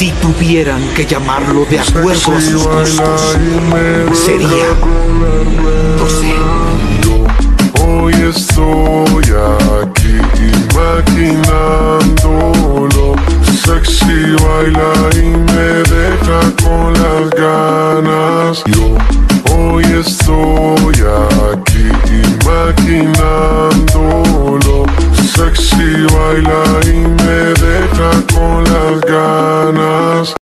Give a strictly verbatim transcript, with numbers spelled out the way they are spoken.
Si tuvieran que llamarlo de acuerdo a sus gustos, sería doce. Hoy estoy aquí imaginándolo. Sexy baila y me deja con las ganas. Yo hoy estoy aquí imaginando.